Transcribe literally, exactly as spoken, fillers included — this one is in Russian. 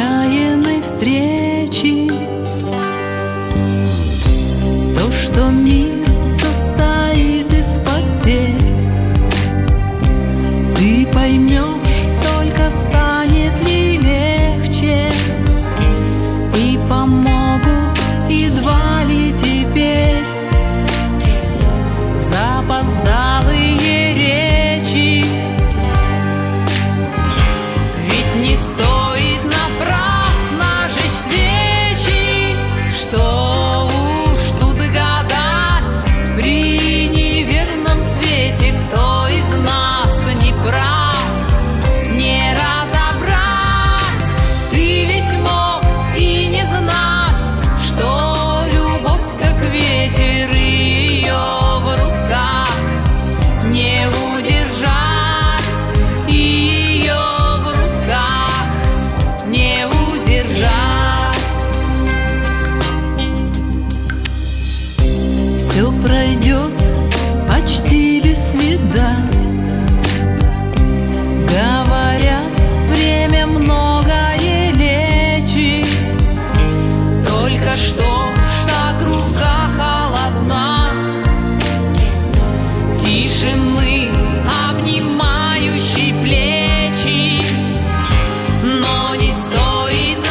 случайной встречи. То, что мир состоит из потерь, ты поймешь, только станет ли легче, и помогут едва ли теперь запоздалые речи. Ведь не стоит напрасно жечь свечи, что уж тут гадать при неверном свете, кто из нас не прав, не разобрать. Ты ведь мог и не знать, что любовь как ветер, и ее в руках не удержать, и ее в руках не удержать. Все пройдет почти без следа. Говорят, время многое лечит, только что ж так рука холодна тишины, обнимающей плечи. Но не стоит